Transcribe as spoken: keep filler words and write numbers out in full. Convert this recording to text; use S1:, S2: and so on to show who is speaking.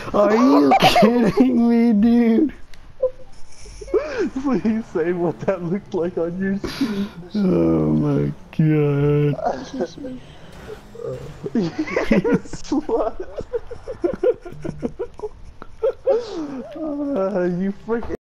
S1: Are you kidding me, dude?
S2: Please say what that looked like on your screen.
S1: Oh my god.
S2: Slut. Uh, you freaking.